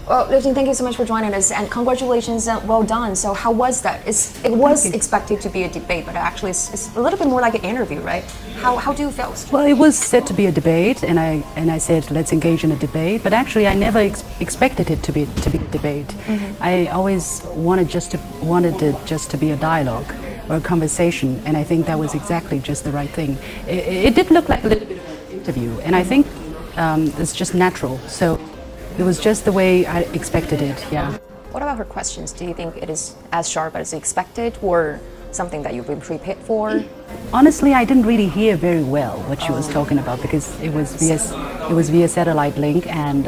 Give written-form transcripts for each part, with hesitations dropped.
Well, Liu Xin, thank you so much for joining us, and congratulations and well done. So how was that? It was expected to be a debate, but actually it's a little bit more like an interview, right? How do you feel? Well, it was said to be a debate, and I said let's engage in a debate. But actually, I never expected it to be a debate. I always wanted it just to be a dialogue or a conversation, and I think that was exactly just the right thing. It did look like a little bit of an interview, and I think it's just natural. So. It was just the way I expected it, yeah. What about her questions? Do you think it is as sharp as expected, or something that you've been prepared for? Honestly, I didn't really hear very well what she was talking about because it was via satellite link, and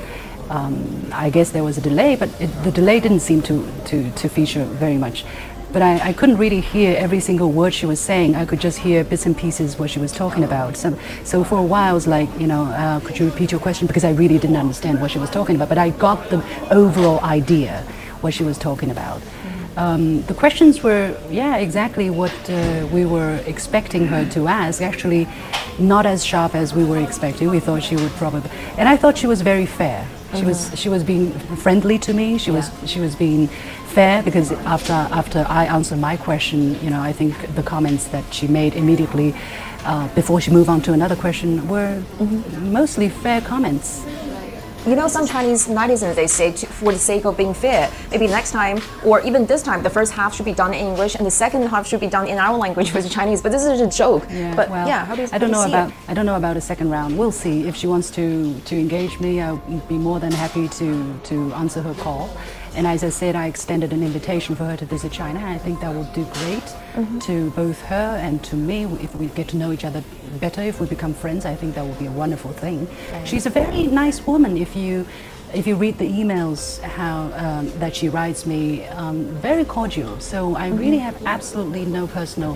I guess there was a delay, but the delay didn't seem to feature very much. But I couldn't really hear every single word she was saying. I could just hear bits and pieces what she was talking about. So for a while I was like, could you repeat your question? Because I really didn't understand what she was talking about. But I got the overall idea what she was talking about. The questions were, yeah, exactly what we were expecting her to ask. Actually, not as sharp as we were expecting. We thought she would probably, and I thought she was very fair. She was being friendly to me. She was being fair because after I answered my question, I think the comments that she made immediately before she moved on to another question were mostly fair comments. Some Chinese netizens, they say for the sake of being fair, maybe next time or even this time, the first half should be done in English and the second half should be done in our language, which is Chinese. But this is a joke. Yeah, but well, yeah, how do you I don't know about a second round. We'll see. If she wants to engage me, I'll be more than happy to answer her call. And as I said, I extended an invitation for her to visit China. I think that would do great to both her and to me. If we get to know each other better, if we become friends, I think that would be a wonderful thing. Right. She's a very nice woman. If you read the emails that she writes me, very cordial. So I really have absolutely no personal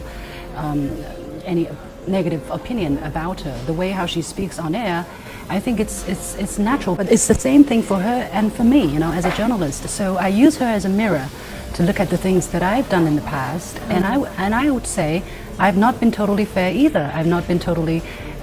any negative opinion about her. The way how she speaks on air, I think it's natural, but it's the same thing for her and for me, as a journalist. So I use her as a mirror to look at the things that I've done in the past, and I would say I've not been totally fair either. I've not been totally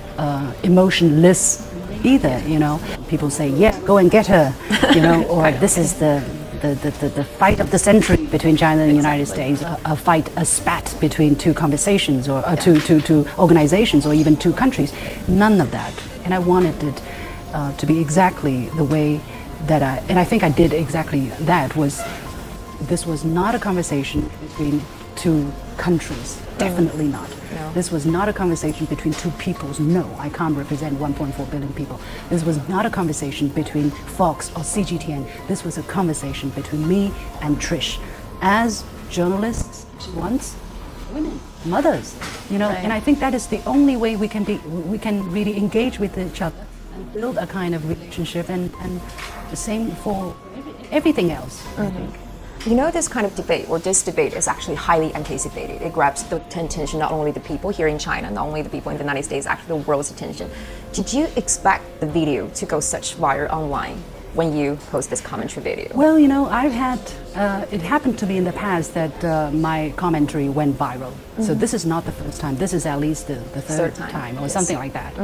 emotionless either. People say, yeah, go and get her, or this is the fight of the century between China and the United States, a spat between two conversations or two organizations or even two countries. None of that. And I wanted it to be exactly the way that I think I did exactly that. This was not a conversation between two countries. Definitely not. No. This was not a conversation between two peoples. No, I can't represent 1.4 billion people. This was not a conversation between Fox or CGTN. This was a conversation between me and Trish. As journalists, once women, mothers, Right. And I think that is the only way we can really engage with each other and build a kind of relationship, and the same for everything else, I think. This kind of debate, or this debate, is actually highly anticipated. It grabs the attention, not only the people here in China, not only the people in the United States, actually the world's attention. Did you expect the video to go such viral online when you post this commentary video? Well, I've had, it happened to me in the past that my commentary went viral. So this is not the first time. This is at least the third time or something like that.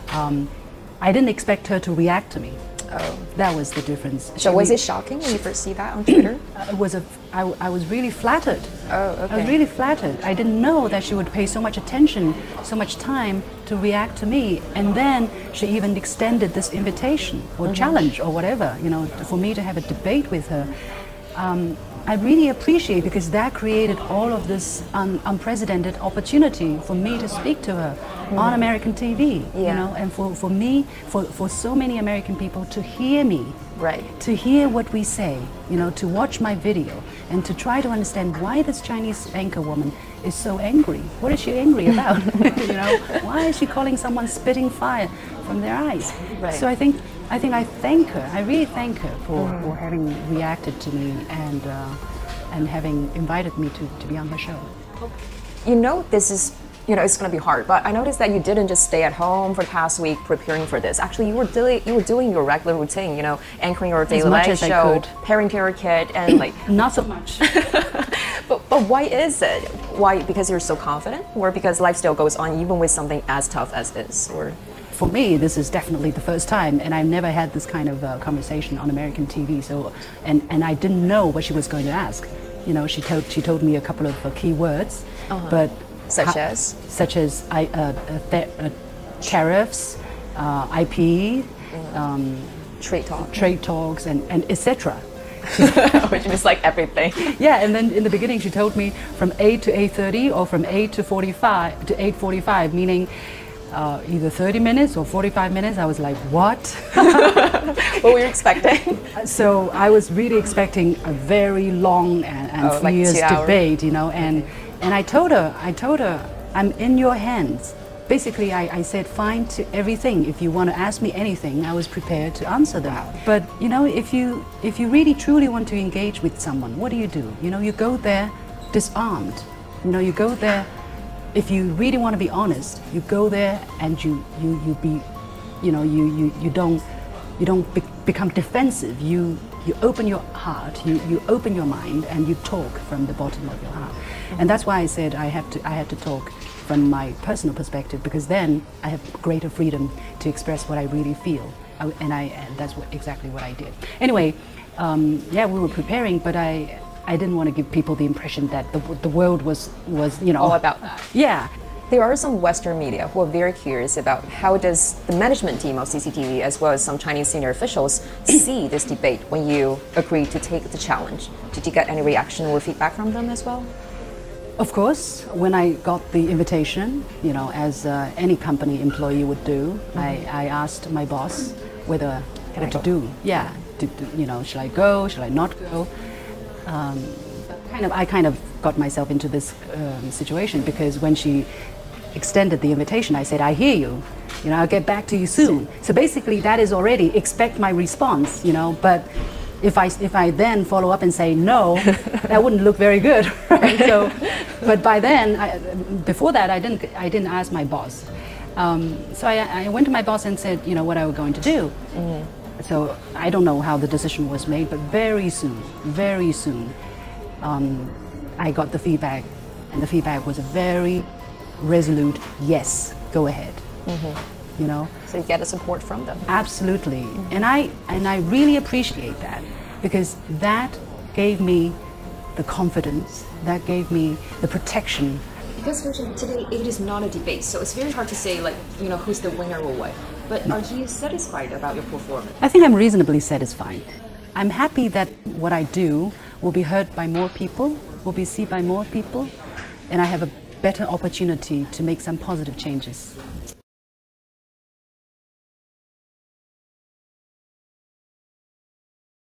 I didn't expect her to react to me. Oh. That was the difference. So was it shocking when you first see that on Twitter? I was really flattered. Oh, okay. I was really flattered. I didn't know that she would pay so much attention, so much time to react to me. And then she even extended this invitation or challenge or whatever, for me to have a debate with her. I really appreciate, because that created all of this unprecedented opportunity for me to speak to her on American TV, and for me, for so many American people to hear me, right? To hear what we say, to watch my video and to try to understand why this Chinese anchor woman is so angry. What is she angry about? Why is she calling someone spitting fire from their eyes? Right. So I think I thank her. I really thank her for having reacted to me and having invited me to be on her show. This is, it's going to be hard, but I noticed that you didn't just stay at home for the past week preparing for this. Actually, you were doing your regular routine, anchoring your daily life show, parenting your kid, and not so much. But why is it? Why? Because you're so confident, or because life still goes on even with something as tough as this, or? for me, this is definitely the first time, and I've never had this kind of conversation on American TV. So, and I didn't know what she was going to ask. You know, she told me a couple of key words, but such as tariffs, IP, trade talks, and etc. Which means like everything. Yeah, and then in the beginning she told me from 8 to 8:30 or from 8 to 45 to 8:45, meaning either 30 minutes or 45 minutes. I was like, what? What were you expecting? So I was really expecting a very long and fierce debate, you know, and I told her, I'm in your hands. Basically, I said fine to everything. If you want to ask me anything, I was prepared to answer them. But you know, if you really truly want to engage with someone, what do? You know, you go there disarmed. You know, you go there. If you really want to be honest, you go there and you don't become defensive. You open your heart. You open your mind and you talk from the bottom of your heart. And that's why I said I had to talk from my personal perspective, because then I have greater freedom to express what I really feel, and that's exactly what I did. Anyway, yeah, we were preparing, but I didn't want to give people the impression that the world was you know all about that. Yeah. There are some Western media who are very curious about how does the management team of CCTV, as well as some Chinese senior officials, see this debate when you agreed to take the challenge. Did you get any reaction or feedback from them as well? Of course, when I got the invitation, you know, as any company employee would do, I asked my boss what to do. Yeah, you know, should I go? Should I not go? I kind of got myself into this situation, because when she extended the invitation, I said, I hear you. You know, I'll get back to you soon. So basically, that is already expect my response. You know, but if I then follow up and say no, that wouldn't look very good, right? So, but by then, before that, I didn't ask my boss. So I went to my boss and said, you know, what I was going to do. So I don't know how the decision was made, but very soon, I got the feedback, and the feedback was a very resolute yes, go ahead. You know, so you get the support from them. Absolutely, and I really appreciate that, because that gave me the confidence, that gave me the protection. Because today it is not a debate, so it's very hard to say, like, you know, who's the winner or what. But are you satisfied about your performance? I think I'm reasonably satisfied. I'm happy that what I do will be heard by more people, will be seen by more people, and I have a better opportunity to make some positive changes.